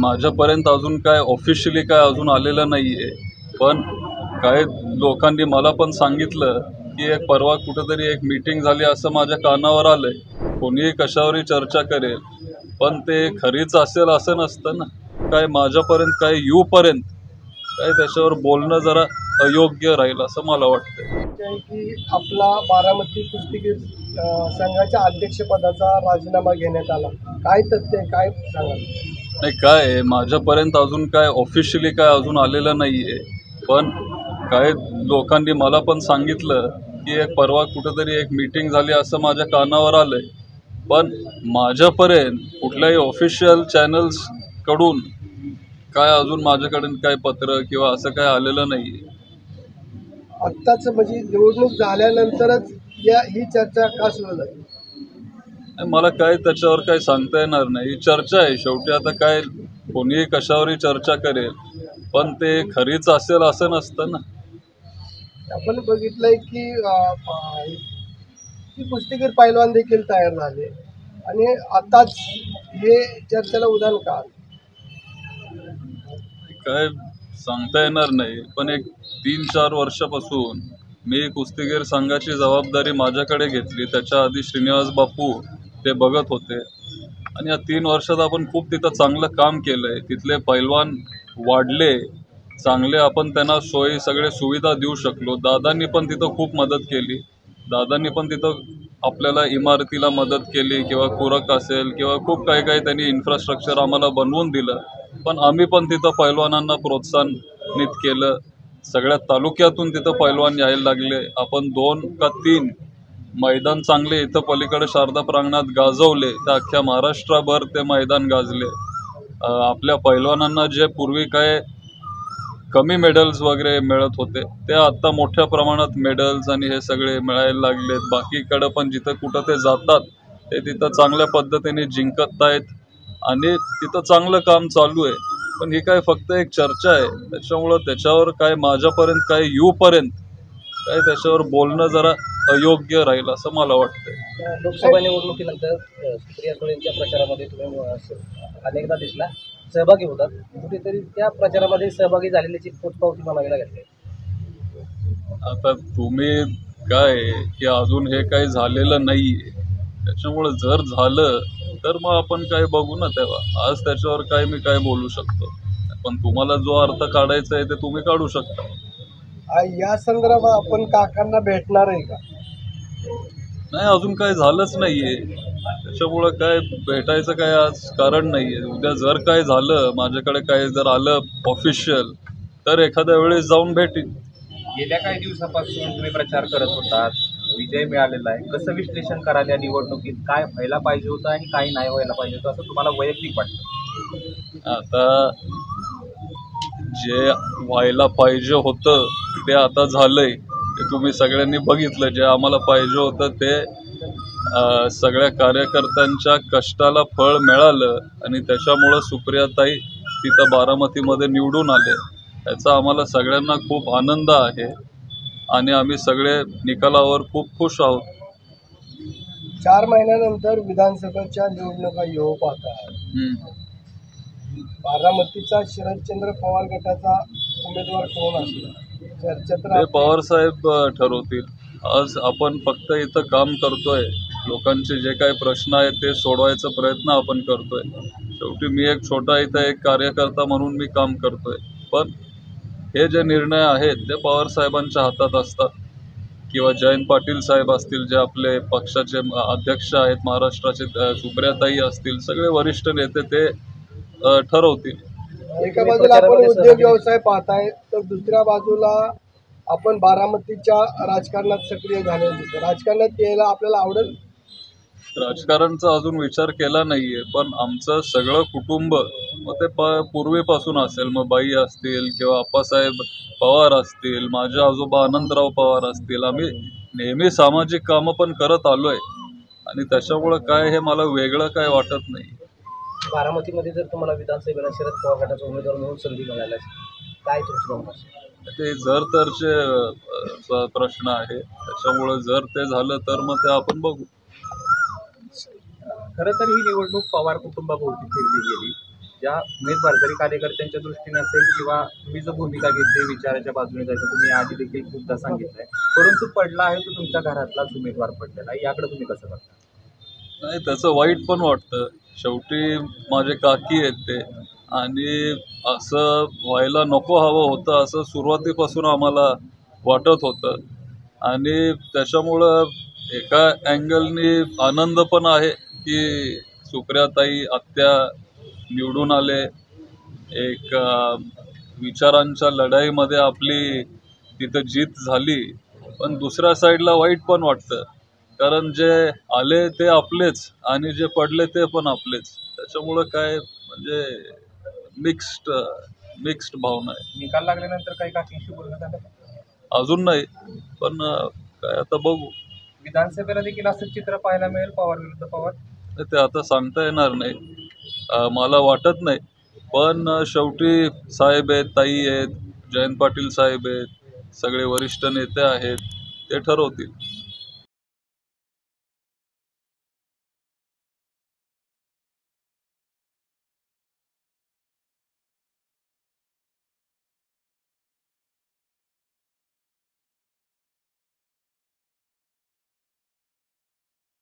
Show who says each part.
Speaker 1: माझ्यापर्यंत अजून काय ऑफिशियली काय अजून आलेलं नाही आहे. पण काही लोकांनी मला पण सांगितलं की एक परवा कुठेतरी एक मीटिंग झाली असं माझ्या कानावर आलंय. कोणीही कशावरही चर्चा करेल, पण ते खरीच असेल असं नसतं ना. काय माझ्यापर्यंत काय येऊपर्यंत काय त्याच्यावर बोलणं जरा अयोग्य राहील असं मला वाटतंय.
Speaker 2: की आपला बारामती कुस्तीगीर संघाच्या अध्यक्षपदाचा राजीनामा घेण्यात आला. काय तथ्य काय सांगाल?
Speaker 1: नाही, काय आहे, माझ्यापर्यंत अजून काय ऑफिशियली काय अजून आलेलं नाही आहे. पण काही लोकांनी मला पण सांगितलं की एक परवा कुठेतरी एक मीटिंग झाली असं माझ्या कानावर आलंय. पण माझ्यापर्यंत कुठल्याही ऑफिशियल चॅनल्सकडून काय अजून माझ्याकडे काय पत्र किंवा असं काय आलेलं नाही आहे.
Speaker 2: आत्ताच म्हणजे निवडणूक झाल्यानंतरच ही चर्चा का सुरू झाली?
Speaker 1: मला काय त्याच्यावर काय सांगता येणार नाही. चर्चा आहे शेवटी. आता काय कोणीही कशावरही चर्चा करेल, पण ते खरीच असेल असं नसतं ना.
Speaker 2: आपण बघितलंय की कुस्तीगीर पैलवान देखील तयार झाले आणि आताच हे चर्चेला उदाहरण का?
Speaker 1: काय सांगता येणार नाही. पण एक 3-4 वर्षापासून मी कुस्तीगीर संघाची जबाबदारी माझ्याकडे घेतली. त्याच्या आधी श्रीनिवास बापू ते बघत होते आणि या 3 वर्षात आपण खूप तिथं चांगलं काम केलंय. तिथले पैलवान वाढले चांगले, आपण त्यांना सोयी सगळे सुविधा देऊ शकलो. दादांनी पण तिथं खूप मदत केली. दादांनी पण तिथं आपल्याला इमारतीला मदत केली किंवा पूरक असेल किंवा खूप काही काही त्यांनी इन्फ्रास्ट्रक्चर आम्हाला बनवून दिलं. पण आम्ही पण तिथं पैलवानांना प्रोत्साहनित केलं. सगळ्या तालुक्यातून तिथं पैलवान यायला लागले. आपण 2 का 3 मैदान चांगले इथं पलीकडे शारदा प्रांगणात गाजवले. तर अख्ख्या महाराष्ट्राभर ते मैदान गाजले. आपल्या पैलवानांना जे पूर्वी काय कमी मेडल्स वगैरे मिळत होते ते आता मोठ्या प्रमाणात मेडल्स आणि हे सगळे मिळायला लागलेत. बाकीकडं पण जिथं कुठं ते जातात ते तिथं चांगल्या पद्धतीने जिंकत आहेत आणि तिथं चांगलं काम चालू आहे. पण ही काय फक्त एक चर्चा आहे. त्याच्यामुळं त्याच्यावर काय माझ्यापर्यंत काय येऊपर्यंत काय त्याच्यावर बोलणं जरा अयोग्य राहील असं मला वाटतंय.
Speaker 3: लोकसभा निवडणुकीनंतर सुप्रिया सुळेंच्या प्रचारामध्ये तुम्ही अनेकदा दिसला, सहभागी होतात. कुठेतरी त्या प्रचारामध्ये सहभागी झालेल्याची पोचपावती म्हणावी लागेल.
Speaker 1: आता तुम्ही काय की अजून हे काही झालेलं नाही आहे. त्याच्यामुळं जर झालं तर मग आपण काय बघू ना तेव्हा. आज त्याच्यावर काय मी काय बोलू शकतो. पण तुम्हाला जो अर्थ काढायचा आहे ते तुम्ही काढू शकता.
Speaker 2: या संदर्भात आपण काकांना भेटणार आहे का?
Speaker 1: नाही, अजून काय झालंच नाहीये. त्याच्यामुळं काय भेटायचं काय आज कारण नाहीये. उद्या जर काय झालं, माझ्याकडे काय जर आलं ऑफिशियल, तर एखाद्या वेळेस जाऊन भेटीन.
Speaker 4: गेल्या काही दिवसापासून तुम्ही प्रचार करत होतात, विजय मिळालेला आहे. कसं विश्लेषण कराल या निवडणुकीत? काय व्हायला पाहिजे होतं आणि काही नाही व्हायला पाहिजे होतं असं तुम्हाला वैयक्तिक वाटतं?
Speaker 1: आता जे व्हायला पाहिजे होतं ते आता झालंय. ते तुम्ही सगळ्यांनी बघितलं. जे आम्हाला पाहिजे होतं ते सगळ्या कार्यकर्त्यांच्या कष्टाला फळ मिळालं आणि त्याच्यामुळं सुप्रियाताई तिथं बारामतीमध्ये निवडून आले. याचा आम्हाला सगळ्यांना खूप आनंद आहे आणि आम्ही सगळे निकालावर खूप खुश आहोत.
Speaker 2: 4 महिन्यानंतर विधानसभेच्या निवडणुका येऊ पाहतात. बारामतीचा शरदचंद्र पवार गटाचा उमेदवार कोण असेल?
Speaker 1: ते पवार साहेब ठरवतील. आज आपण फक्त इथं काम करतोय. लोकांचे जे काही प्रश्न आहेत ते सोडवायचा प्रयत्न आपण करतोय. शेवटी मी एक छोटा इथं एक कार्यकर्ता म्हणून मी काम करतोय. पण हे जे निर्णय आहेत ते पवार साहेबांच्या हातात असतात किंवा जयंत पाटील साहेब असतील, जे आपले पक्षाचे अध्यक्ष आहेत महाराष्ट्राचे, सुप्रियाताई असतील, सगळे वरिष्ठ नेते ते ठरवतील.
Speaker 2: एका बाजूला आपण उद्योग व्यवसाय पाहताय तर दुसऱ्या बाजूला आपण बारामतीच्या राजकारणात सक्रिय झाले. राजकारणात यायला आपल्याला आवडेल?
Speaker 1: राजकारणचा अजून विचार केला नाहीये. पण आमचं सगळं कुटुंब मग ते पूर्वीपासून असेल, मग बाई असतील किंवा आप्पासाहेब पवार असतील, माझे आजोबा अनंतराव पवार असतील, आम्ही नेहमी सामाजिक कामं पण करत आलोय आणि त्याच्यामुळं काय हे मला वेगळं काय वाटत नाही.
Speaker 3: बारामतीमध्ये जर तुम्हाला विधानसभेला शरद पवार गटाचा उमेदवार म्हणून संधी मिळाल्यास काय तुमची भूमिका असेल?
Speaker 1: ते जर तरचे प्रश्न आहे. त्याच्यामुळं जर ते झालं तर मग ते आपण बघू.
Speaker 4: खरं तर ही निवडणूक पवार कुटुंबाभोवती फिरली गेली. ज्या उमेदवार जरी कार्यकर्त्यांच्या दृष्टीने असेल किंवा तुम्ही जो भूमिका घेतली विचाराच्या बाजूने जायचं तुम्ही आधी देखील खूपदा सांगितलंय, परंतु पडला आहे तो तुमच्या घरातलाच उमेदवार पडलेला आहे, याकडे तुम्ही कसं बघता?
Speaker 1: नाही, त्याचं वाईट पण वाटतं. शेवटी माझे काकी आहेत ते, आणि असं व्हायला नको हवं होतं असं सुरुवातीपासून आम्हाला वाटत होतं. आणि त्याच्यामुळं एका अँगलनी आनंद पण आहे की सुप्रियाताई आत्या निवडून आले. एक विचारांच्या लढाईमध्ये आपली तिथं जीत झाली. पण दुसऱ्या साईडला वाईट पण वाटतं, कारण जे आले ते आपलेच आणि जे पडले ते पण आपलेच. त्याच्यामुळं काय म्हणजे मिक्स्ड भावना आहे.
Speaker 4: निकाल लागल्यानंतर काही काकींशी बोलणं झालं का?
Speaker 1: अजून नाही, पण काय आता बघू.
Speaker 4: विधानसभेला देखील असं चित्र पाहायला मिळेल पवार विरुद्ध पवार?
Speaker 1: ते आता सांगता येणार नाही, मला वाटत नाही. पण शेवटी साहेब आहेत, ताई आहेत, जयंत पाटील साहेब आहेत, सगळे वरिष्ठ नेते आहेत, ते ठरवतील.